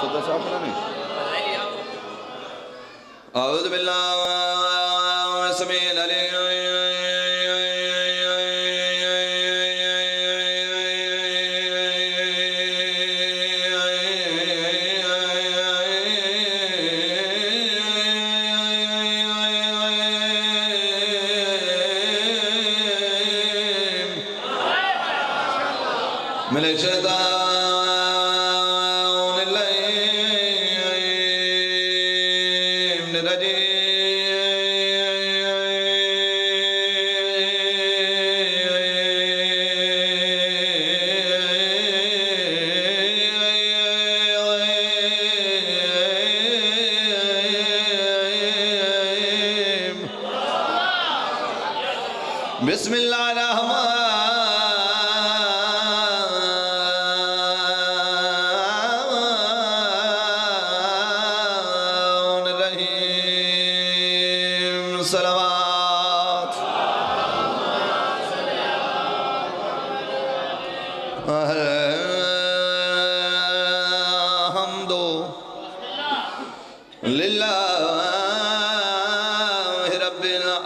صدر صاحب نہیں اعوذ باللہ سمیع العلیم من الشيطان اللعين الرجيم بسم الله الرحمن صلوات الحمد لله رب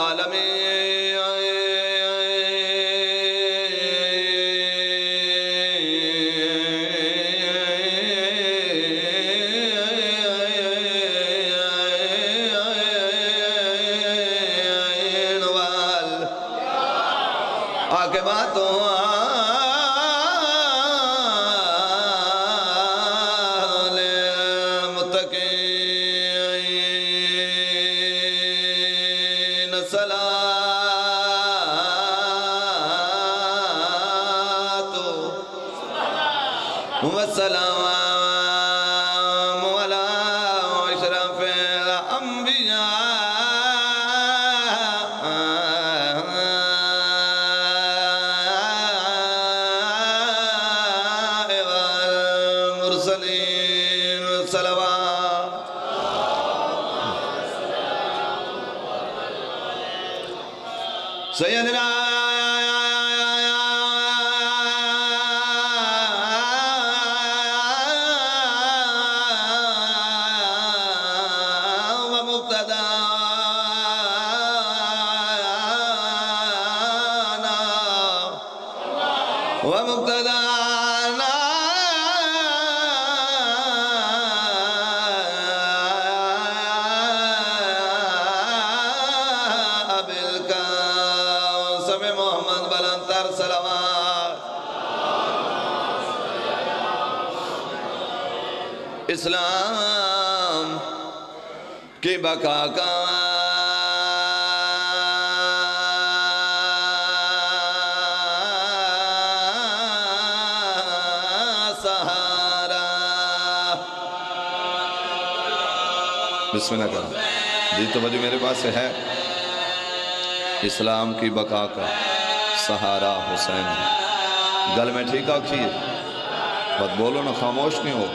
عاقباتو للمتقين الصلاة والسلام على أشرف الأنبياء صلوات سيدنا ومقتدانا بالقاسم محمد بلندتر صلوات اسلام کی بقا کا بسم اللہ کریں جی توجہ میرے پاس سے ہے اسلام کی بقا کا سہارا حسین ہے گل میں ٹھیک آکھیے بات بولو نا خاموش نہیں ہو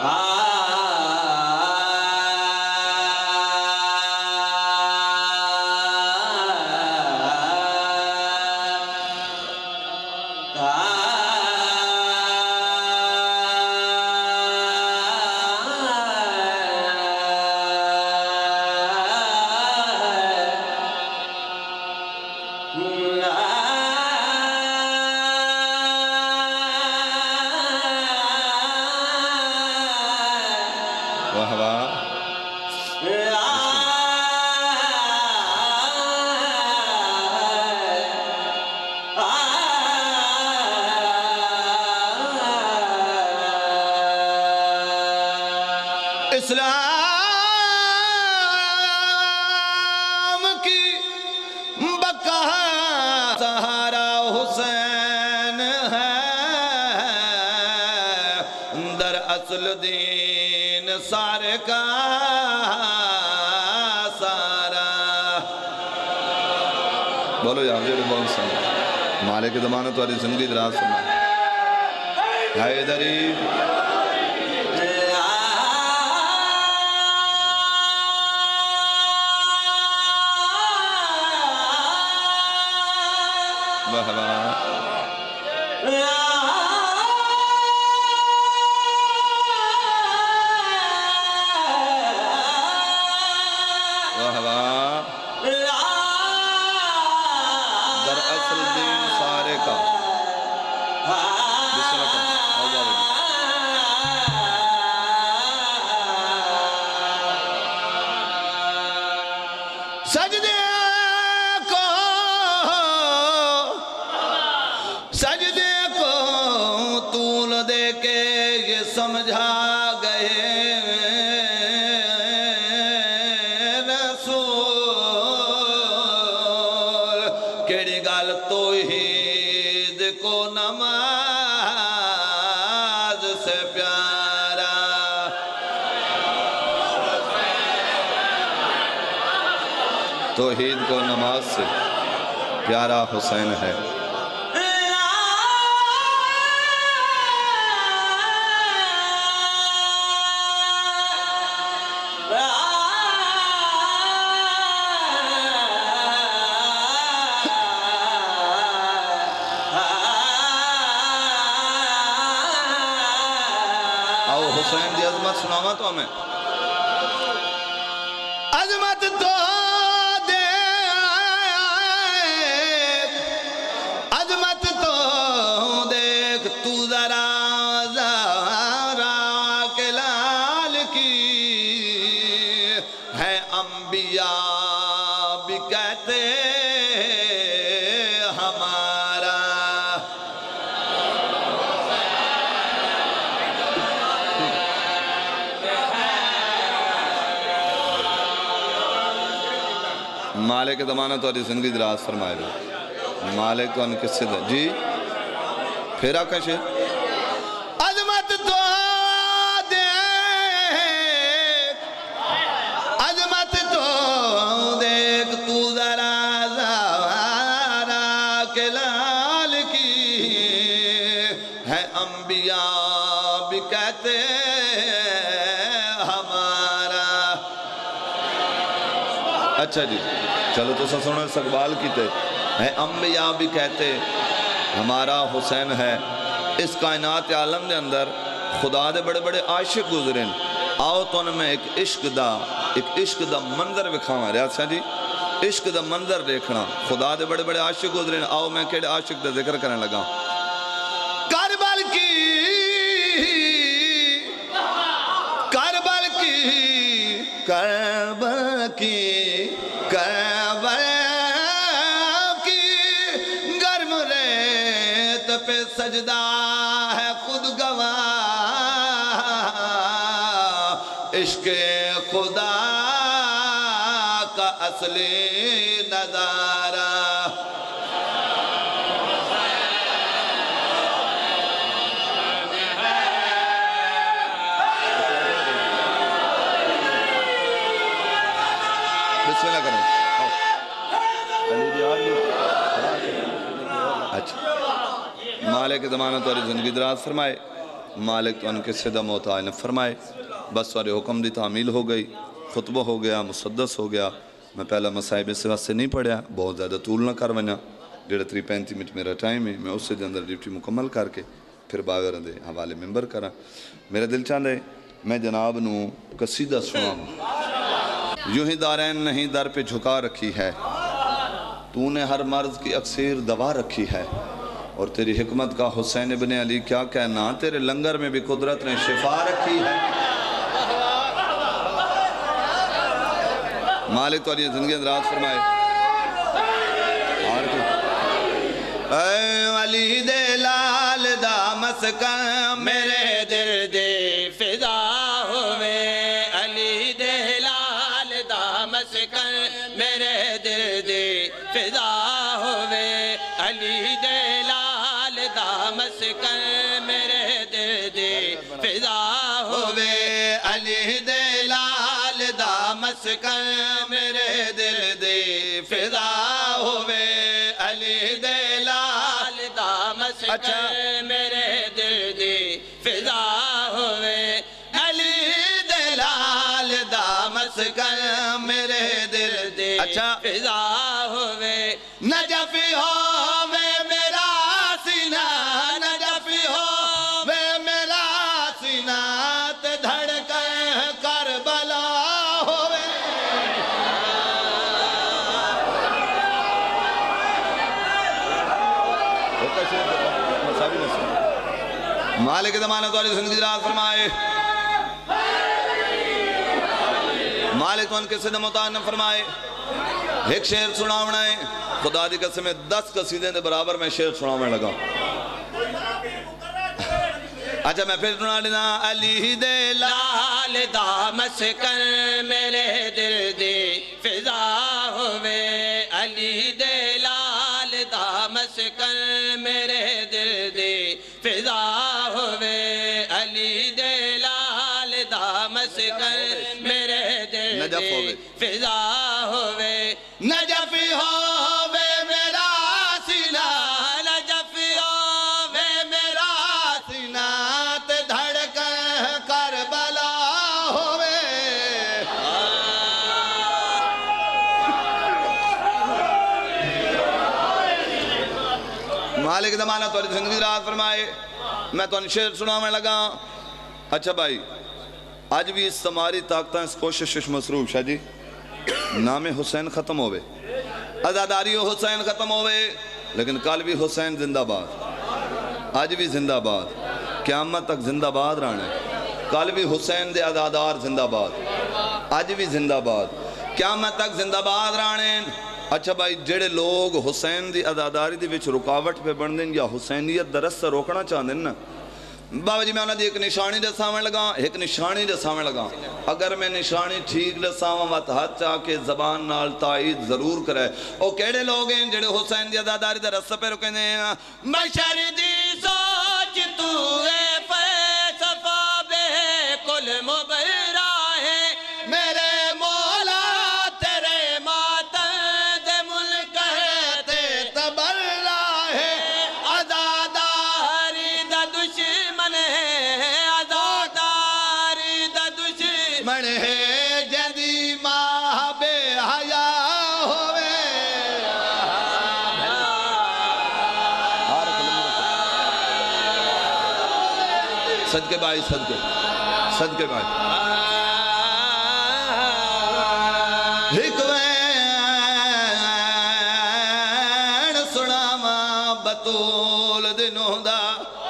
واہ واہ اسلام کی بقا سہارا حسین ہے در اصل دین سارے کا سارا بولو یا حضور بول سن مالک زمانہ تو زندگی دراز سنا حیدری مرحبا کے یہ سمجھا گئے رسول کیڑی گل توحید کو نماز سے پیارا توحید کو نماز سے پیارا حسین ہے آؤ حسین دی عظمت سناوا تو ہمیں عظمت تو انبیاء بھی کہتے ہمارا مالک ضمانت اور زندگی دراز فرمائے گا مالک تو ان کس سے جی پھر آپ کا شیر عظمت تو انبیاء بھی کہتے ہمارا اچھا جی چلو تو سنو اس اقبال کی تے انبیاء بھی کہتے ہمارا حسین ہے اس کائنات عالم دے اندر خدا دے بڑے بڑے عاشق گزرین آؤ تو انہیں میں ایک عشق دا منظر بکھاواں ریاض جی عشق دا منظر دیکھنا خدا دے بڑے بڑے عاشق گزرین آؤ میں کیڑے عاشق دا ذکر کرنے لگا کربل کی گرم ریت پہ سجدہ ہے خود گواہ عشق خدا کا اصلی نظارہ مالک ضمانت اور زندگی دراز فرمائے مالک تو ان کے صدہ موت آئین فرمائے بس سارے حکم دی تعمیل ہو گئی خطبہ ہو گیا مسدس ہو گیا میں پہلا مسائب اس وقت سے نہیں پڑھیا بہت زیادہ طول نہ کر ونیا 35 منٹ میرا ٹائم ہے میں اس سے اندر ڈیوٹی مکمل کر کے پھر باغر دے حوالے ممبر کرا میرا دل چاہتا ہے میں جناب نو قصیدہ سناؤں یوں ہی دارین نہیں در پہ جھکا رکھی ہے تو نے ہر مرض کی اکثیر دوا رکھی ہے اور تیری حکمت کا حسین ابن علی کیا کہنا تیرے لنگر میں بھی قدرت نے شفا رکھی ہے مالک تو علی زندگی اندراز فرمائے اے علی دے لال دا مسکن میرے دل دے فضا ہوئے علی دے لال دا مسکن میرے دل دے فضا ہوئے علی دے مسکن میرے دل دے فضا ہوئے علی دے لال دا مسکن میرے دل دے فضا ہوئے علی دے لال دا مسکن میرے دل دے فضا ہوئے علی دے لال دا مسکن میرے دل دے فضا ہوئے نجفی ہو مالک ضمانت والی زندگی دراز فرمائے مالک ان کے صدہ متعنف فرمائے ایک شعر سناونا ہے خدا دی قسم میں 10 قصیدیں دے برابر میں شعر سناونے لگا اچھا میں پھر سنا دینا علی دے لال دا مسکن میرے دل دی فضا ہوئے علی دے لال دا مسکن میرے دل دی فضا ہوئے علی دے لال دا مسکن میرے دل دی فضا ہوئے نجف ہوئے میرا سینہ نجف ہوئے میرا سینہ تے دھڑکن کربلا ہوئے مالک زمانہ تو زندگی رات فرمائے میں تو شعر سنانے لگا اچھا بھائی آج بھی اس تمہاری طاقتیں اس کوشش مصروف شاہ جی نام حسین ختم ہوئے عزاداری حسین ختم ہوئے لیکن کل بھی حسین زندہ باد آج بھی زندہ باد قیامت تک زندہ باد رہنے کل بھی حسین دے عزادار زندہ باد آج بھی زندہ باد قیامت تک زندہ باد رہنے اچھا بھائی جڑے لوگ حسین دی عزاداری دی وچ رکاوٹ پہ بن دیں یا حسینیت درست سے روکنا چاہتے ہیں نا بابا جی میں انہوں نے ایک نشانی دساویں لگا ایک نشانی دساویں لگا اگر میں نشانی ٹھیک دساواں وقت ہاتھ چاہ کے زبان نال تائید ضرور کرے او کیڑے لوگ ہیں جڑے حسین دی عزاداری دے رستے پہ رکیں دیں بشر دی سوچ تو اے فلسفہ بے کل مبرہ ہے میرے مولا تیرے ماتم دے ملک ہے تے تبرہ ہے عزاداری دا دشمن ہے عزاداری دا دشمن ہے جدی ماہ بے حیا ہوئے صدقے بھائی صدقے بھائی ایک وین سناواں بطول دنوں دا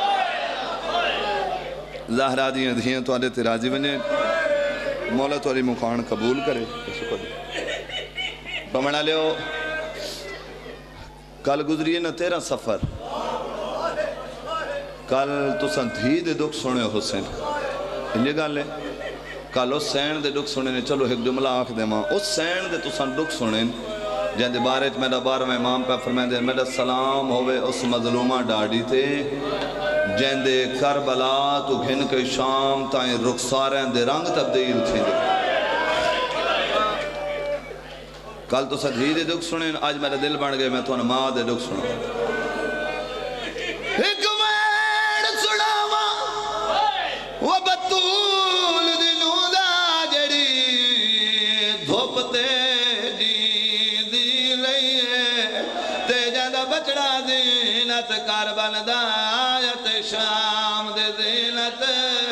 زہرہ دیاں دھیاں تو آدھے تیراجی بنے مولا توری مقان قبول کرے بمنا لے ہو کل گزریے نا تیرا سفر کل تو سنتھی دے دکھ سنے حسین انجھے گا لے کل اس سین دے دکھ سنے نے چلو ایک جملہ آنکھ دے ماں اس سین دے تو سن دکھ سنے جہاں دے بارے میرا بار میں امام پہ فرمائیں دے میرا سلام ہوئے اس مظلومہ ڈاڑی تے جہاں دے کربلا تو گھن کے شام تائیں رخساریں دے رنگ تبدیل تھے دے کل تو سنتھی دے دکھ سنے آج میرا دل بڑھ گئے میں تو ماں دے دکھ سنے وہ بطول دنوں دا جڑی دھوپتے جی دی رہی ہے تے جاندہ بچڑا زینت کاربن دا آیت شام دے زینت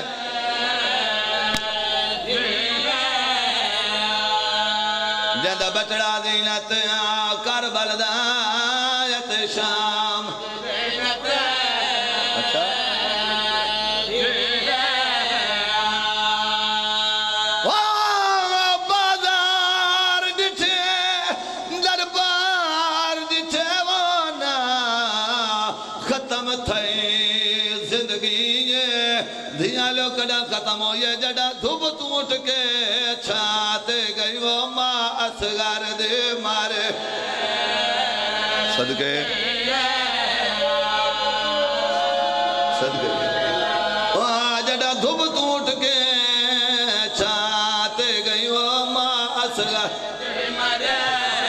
جاندہ بچڑا زینت کاربن دا آیت شام اچھا کڑا ختم ہو یہ جڑا دھوپ تو اٹھ کے چھاتے گئی وہ ماں اصغر دے مارے صدقے جڑا دھوپ تو اٹھ کے چھاتے گئی وہ ماں اصغر دے مارے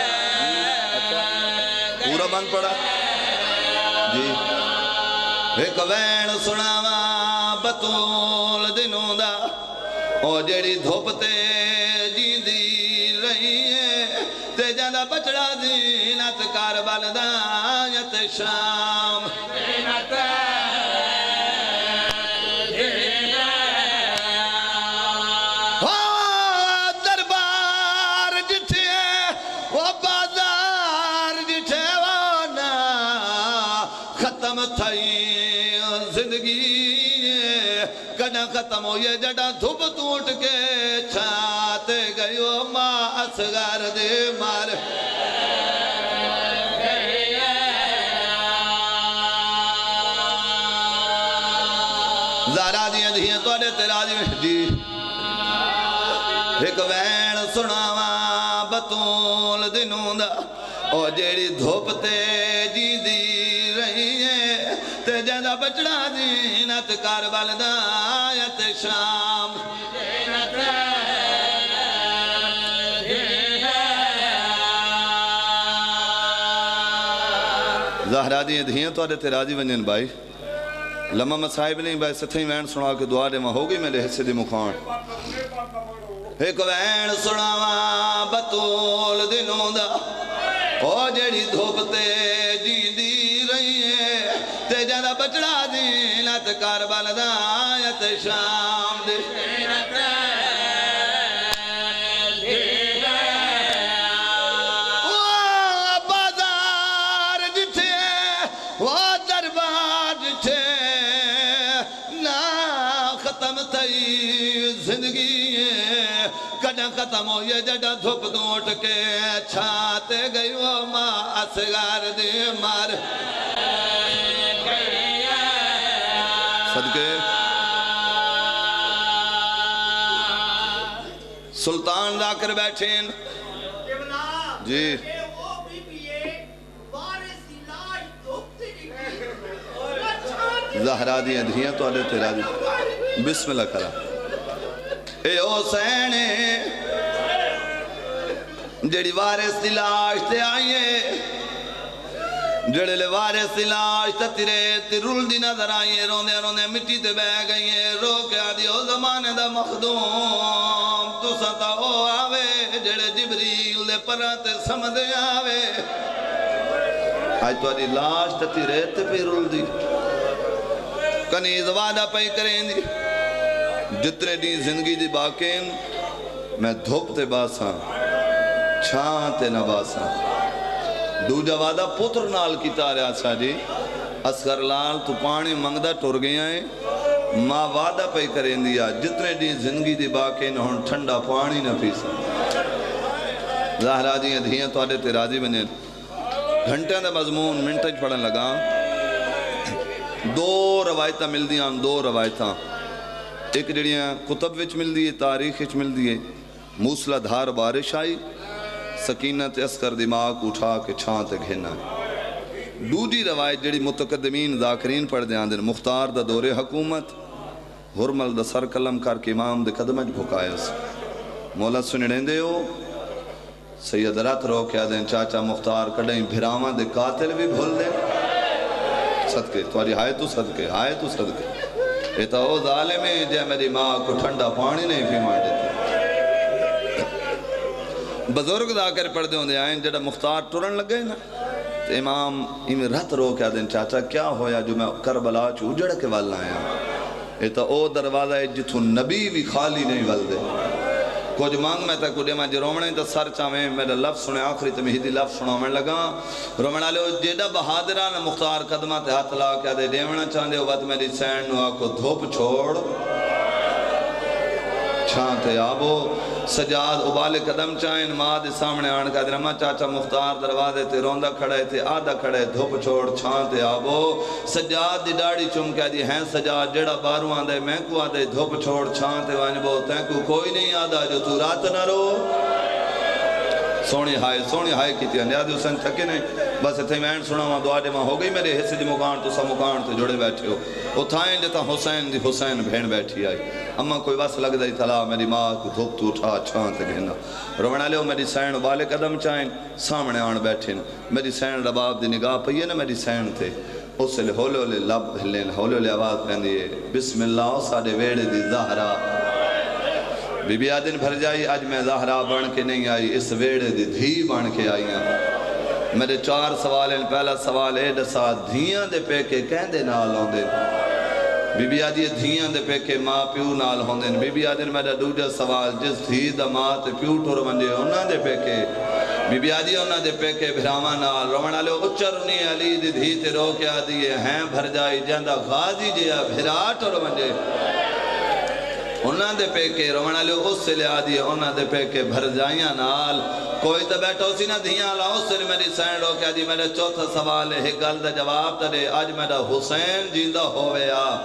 پورا بند پڑا جی ایک وین سناوا بطول دنوں دا او جیڑی دھوپتے جیندی رہی ہے تے جاندہ بچڑا زینت کاربن دا آیت شام زینت دربار جٹھے وہ بازار جٹھے وہ نا ختم تھائی زندگی کنا ختم ہو یہ جڑا دھوپ ٹوٹ کے چھاتے گئی وہ ماں اصغر دے مار زارا दियां धियां तुहाडे ते राजी जी एक वैन सुनावा बतूल दिनों दा ओ जेड़ी धुप ते जींदी रही है ते जदा बचड़ा जीनत करबल दा आयत शाम ज़हरा दी धियां तुहाडे ते राजी वंजन भाई लम्मा मसाहिब नहीं भाई सथई वैन सुना के दुआ दे हो गई मेरे हिस्से दी मुखान एक वैन सुनावा बतूल दिनों दा ओ जेड़ी धुप ते जींदी रही है ते जदा बचड़ा जीनत करबल दा आयत शाम दे बाजार जिथे वो दरबार जिथे ना खत्म थई जिंदगी कदा खत्म हो ये जड़ा धुप तो उठ के छाते गई वो माँ असगार दे मार सदके सुल्तान जाकर बैठे जी ज़हरा दी धियां तुहाडे ते राजी बिस्मिल्लाह करा ए ओ सैने जेड़ी वारिस दी लाश ते आईए जेड़े वारिस दी लाश ते तिरे ते रुलदी नजर आईए रोंदे रोंदे मिट्टी ते बह गईए रो के आदि ओ ज़माने दा मखदूम तुसा ता ओ आवे जेड़े जिबरील दे परां ते समझदे आवे आज तुहाडी लाश ते तिरे ते पे रुलदी कनीज वादा पई करेंदी जितने दी जिंदगी दी बाकेन मैं धुप ते बासा छां ते न बासा दूजा वादा पुत्र नाल कीता रहा सा जी असगर लाल तू पानी मंगदा टुर गया है मां वादा पई करेंदी आ जितने दी जिंदगी दी बाकेन हुण ठंडा पानी न पीसा ज़हरा दी धियां तुहाडे ते राजी बने घंटियां दा मजमून मिंटां च पढ़न लगा दो रवायत मिलदियां दो रवायत एक जड़ियाँ कुतब विच मिलदी है तारीख विच मिलदी है मूसलाधार बारिश आई सकीनत अस्कर दिमाग उठा के छां ते घेना दूजी रवायत जड़ी मुतकदमीन ज़ाकरीन पढ़दे आंदे मुख्तार दा दौरे हुकूमत हुरमल दा सर कलम करके इमाम दे कदम च भुकायस मौला सुनड़ेंदे हो सैयद रत रो के आदे चाचा मुख्तार कॾहिं भिरावां दे कातिल भी भुल दे सदके तुम्हारी हाय तू सदके ये तो वो ज़ालिम है जे मेरी माँ को ठंडा पानी नहीं पीवान देते बुजुर्ग जाकर पढ़ते होंगे आए जरा मुख्तार टुरन लगे ना तो इमाम इमें रत रो के आदे चाचा क्या होया जो मैं करबला च उजड़ के वाल आया ये तो वो दरवाजा है जिथों नबी भी खाली नहीं वलदे कुछ मांग मैं तक कुछ मैं जो रोमने तो सर चावे मेरा लफ्ज़ सुने आखिरी तो मेहदी लफ्ज़ सुनावन लगा रोमना लो जेड़ा बहादरा ने मुख्तार कदमा ते हाथ ला के दे देवना चाहते हो बात मेरी सैन नु आको धुप छोड़ छां ते आबो सजाद उबाले कदम चाइन मां दे सामने आन का रमा चाचा मुख्तार दरवाजे ते रोंदा खड़े थे आधा खड़े धुप छोड़ छां ते आबो सजाद दी दाढ़ी चुम के दी हैं सजाद जेड़ा बारू आंदे मैं को आदे धुप छोड़ छां ते वनबो तैको कोई नहीं आदा जो तू रात ना रो सोनी हाय की नियाज हुसैन थके नहीं बस इतने मैं सुनावा दुआ दे हो गई मेरे हिस्से दी मुकान तो सब मुकान ते जुड़े बैठे हो उठाएं जता हुसैन दी हुसैन भेण बैठी आई अम्मा कोई बस लगदा ही थला मेरी माँ को धुप तू उठा छां ते घेना रोवना लियो मेरी सैन वाले कदम चाइन सामने आन बैठे मेरी सैन रबाब दी निगाह पई है ना मेरी सैन थे उस ले हौले हौले लब हिले हौले हौले आवाज पैंदी है बिस्मिल्लाह साडे वेड़े दी ज़हरा बीबी आदिन भर जाई आज मैं ज़हरा बन के नहीं आई इस वेड़े दी धी बन के आई हाँ मेरे चार सवाल हैं पहला सवाल है दसा धियां दे पेके कहंदे नाल आउंदे बीबी आदि धियां दे पेके मां प्यू नाल होंदे बीबी आदिन मेरा दूजा सवाल जिस धी दा मां ते प्यू टुर वंजे उन्हां दे पेके बीबी आदि उन्हां दे पेके भिरावां नाल रोवण वाले उच्चरनी अली दी धी ते रो के आदि हैं भर जाई जंदा गाजी जिया भिरा टुर वंजे उन्हां दे पेके रोवण वाले उस लिया दी उन्हां दे पेके भर जाइयां नाल कोई तो बैठो सी ना धियां ला उस मेरी सैन रो के आदि मेरा चौथा सवाल है गल दा जवाब दे अज मेरा हुसैन जिंदा होवे आ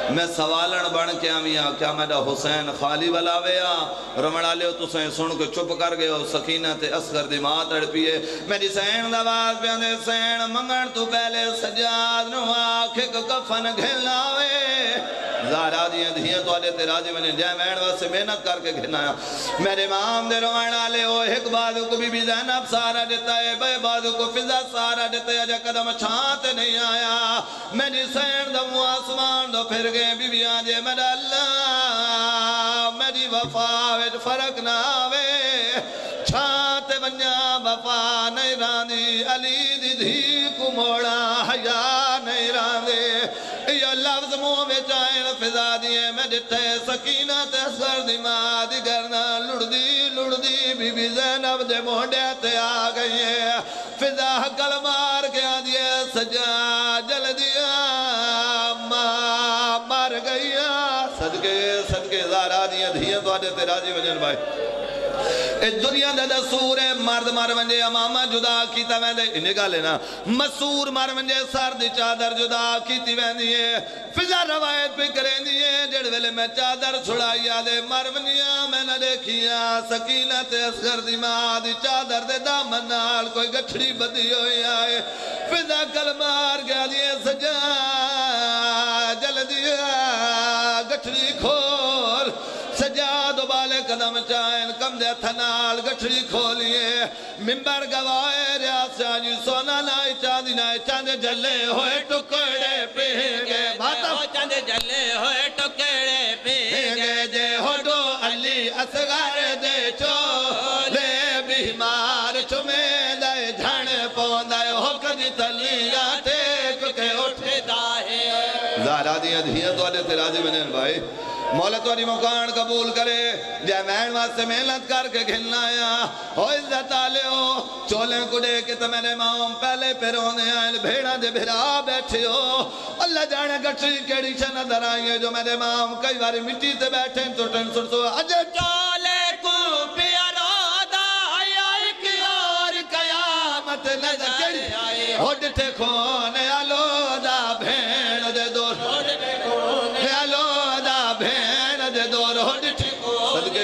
میں سوالن بن کے آمیاں کیا میرا حسین خالی والا ویا رمڑا لیو تو سین سن کے چپ کر گئے ہو سکینہ تے اصغر دی ماں تڑ پیے میری سین دواز پیاندے سین منگن تو پہلے سجاد نو آکھے کفن گھلاوے زہرا دیاں دھیاں تو آلے تیرا جی میں جائے مین واسے محنت کر کے گھنایا میرے مام دے روائنا لے ہو ایک بازو کو بی بی زینب سارا دیتا ہے بے بازو کو فضا سارا دیتا ہے اجا قدم چھانتے نہیں آیا میری سین دمو آسمان دو پھر گئے بی بی آجے میرا اللہ میری وفا ویج فرق نہ آوے چھانتے بنیا وفا نہیں راندی علی دی دھی کو موڑا حیا نہیں راندے یہ لفظ منہ میں چاہیں فضا دیئے میں ڈٹھے سکینہ تے اصغر دی ماں دی گرنا لڑدی بی بی زینب دے مونڈے تے آ گئی ہے فضا حقل مار کے آ دیئے سجا جل دیا ماں مار گئی صدقے زہرا دیئے دھیاں تو آدھے تے راجی وجن بھائی اس دنیا دے دسور مرد مار ونجے امامہ جدا کیتا ویندے انہیں گا لینا مسور مار ونجے سرد چادر جدا کیتی ویندیے فضا روایت پہ کریں دیئے جڑ ویلے میں چادر چھڑائی آدھے مار ونیا میں نہ دیکھیا سکینہ تے اصغر دی ماں دی چادر دے دامن نال کوئی گٹھڑی بدی ہوئی آئے فضا کل مار گیا دیئے سجا جل دیا گٹھڑی کھول سجاد و بالے قدم چائن کم دے تھنال گٹھڑی کھولیے ممبر گوائے ریاض چاہجی سونا نائی چاندی نائی چاندے جلے ہوئے ٹکڑے پہنگے بھاتا چاندے جلے ہوئے ٹکڑے پہنگے جے ہوڈو علی اصغر دے چولے بیمار چمیں دائے جھن پوندائے ہو کدی تلیاں ٹیک کے اٹھے دائے زہرا دیا دھیاں تو آلے تیرازی بنین بھائی مولا تواری مکان قبول کرے جائے مین واسے محنت کر کے گھلنا آیا ہو عزت آلے ہو چولیں کو دے کے تو میرے ماں پہلے پیرونے آئے بھیڑا دے بھیڑا بیٹھے ہو اللہ جانے گٹری کیڑی چھے نظر آئیے جو میرے ماں کئی باری مٹی تے بیٹھیں تو ٹن سر سو اجے چولے کو پیارو دا ایک اور قیامت نظر کیڑی ہو ڈٹھے کھونے آلو دا بھیڑ دے دور آلو دا بھیڑ دے دور ہو ڈٹھے صدقے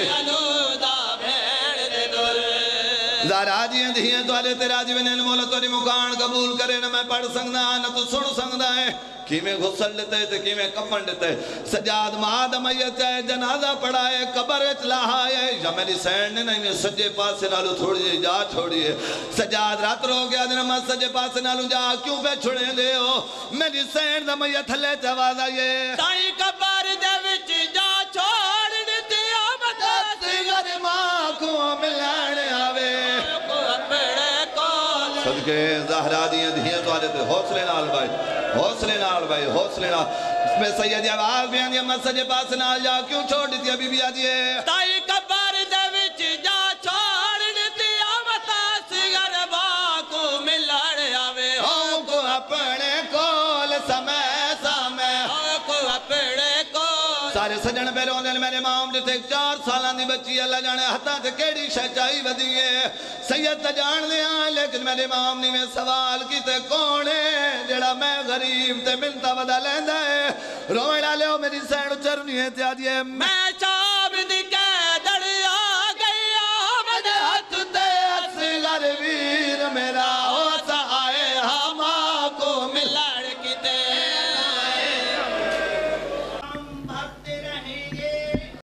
زہرا جی دھیاں تو آلے تیرا جی بنین مولا توری مکان قبول کرے نہ میں پڑھ سکنا نہ تو سن سکنا ہے کی میں غسل لیتے تھے کی میں کفن لیتے سجاد ماد میت ہے جنازہ پڑھائے قبر اچلاہائے یا میری سینڈ نے نہیں میں سجے پاس سے نالو چھوڑیے جا چھوڑیے سجاد رات رو گیا دن میں سجے پاس سے نالو جا کیوں پہ چھوڑے دے ہو میری سینڈ میت لے جواز آئیے تائی قبر دے وچ جا چھوڑ دیتی آمد اصغر ماں کو ملانے آوے صدقے زہرا دیاں دھیاں تو آلے تھے حوصلے نال بھائی حوصلے نال میں سید آواز بھی آنیا میں سجے پاس نال جا کیوں چھوڑ دیتی ابھی بھی آجیے تائی قبر دے وچ جا چھوڑ دیتی آمد اصغر ماں کو ملنے آوے ہوں کو اپنے کول سمے کو اپنے کو سارے سجن پہ روندے میرے مام جتے 4 سالان دی بچی اللہ جانے ہتھاں تے کیڑی شچائی ودیے سید تے جان لیا لیکن میرے مام نے میں سوال کیتے کون ہے جڑا میں غریب تے منتا ودا لیندا ہے روئے ڈالے ہو میری سینڈ چرنی ہے تے آدھیے میں